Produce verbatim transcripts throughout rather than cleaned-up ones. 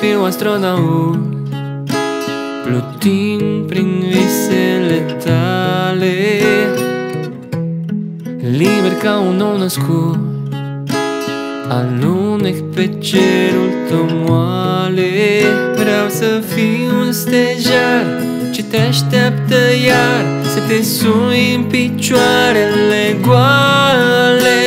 fiu astronaut, plutind prin visele tale, liber ca un nou născut, alunec pe cerul tău moale. Vreau să fiu un stejar ce te așteaptă iar, să te sui în picioarele goale,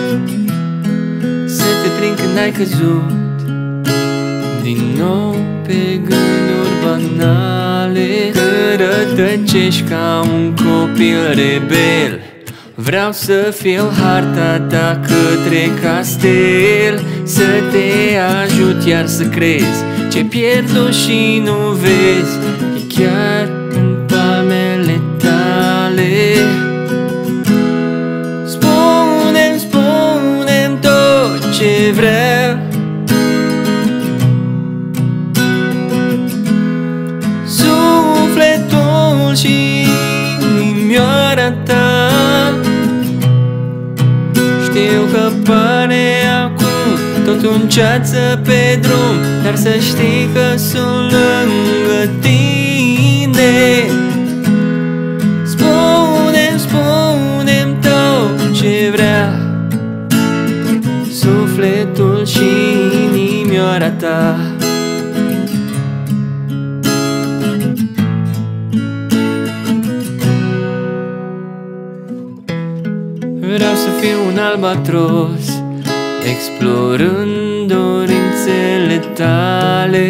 să te prind când ai căzut din nou pe gânduri banale, că rătăcești ca un copil rebel. Vreau să fiu harta ta către castel, să te ajut iar să crezi ce pierdut și nu vezi, e chiar în palmele tale. Spune-mi, spune-mi tot ce vreau, sufletul și inimioara ta. Știu că pare acum tot un ceață pe drum, dar să știi că sunt lângă tine. Spune-mi, spune-mi tot ce vrea sufletul și inimioara ta. Vreau să fiu un albatros, explorând dorințele tale,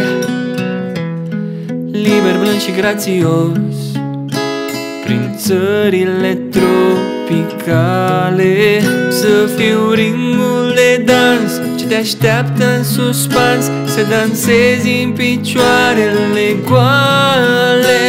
liber, blând și grațios, prin țările tropicale. Să fiu ringul de dans ce te așteaptă în suspans, să dansezi în picioarele goale.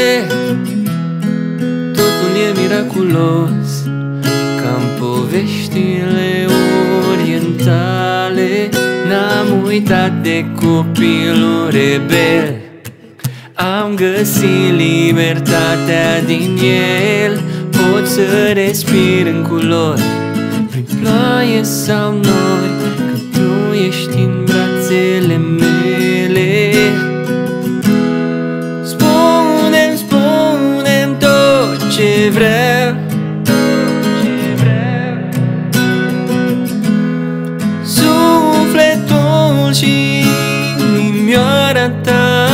Totul e miraculos, ca-n poveștile orientale. N-am uitat de copilul rebel, am găsit libertatea din el. Pot să respir în culori, prin ploaie sau nori, că tu ești în brațele mele. Spune-mi, spune-mi tot ce vreau, și inimioara ta.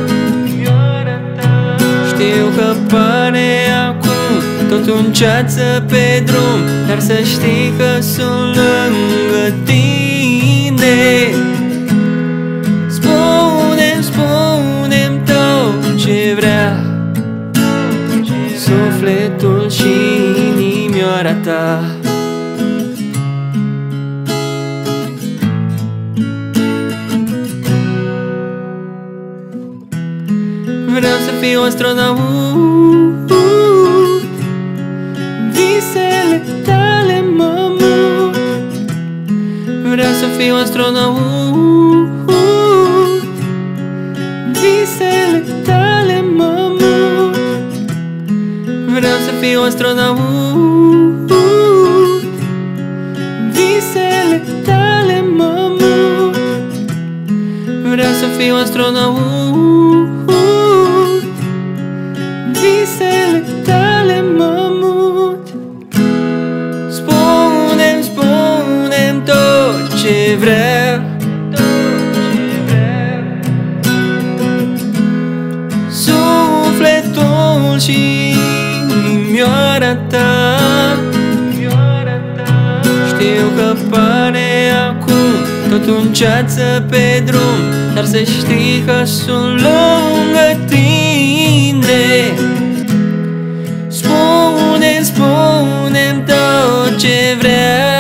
Știu că pare acum tot un ceață pe drum, dar să știi că sunt lângă tine. Spune-mi, spune-mi tot ce vrea sufletul și inimioara ta. Vreau să fiu astronaut, visele tale mă mut. Vreau să fiu astronaut, visele tale mă mut. Vreau să fiu astronaut, visele tale mă mut. Vreau să fiu astronaut, visele tale mă mut. Spune-mi, spune-mi tot ce vreau, sufletul și inimioara ta. Știu că pare acum tot un ceață pe drum, dar să știi că sunt lângă tine. Spune-mi, spune-mi tot ce vreau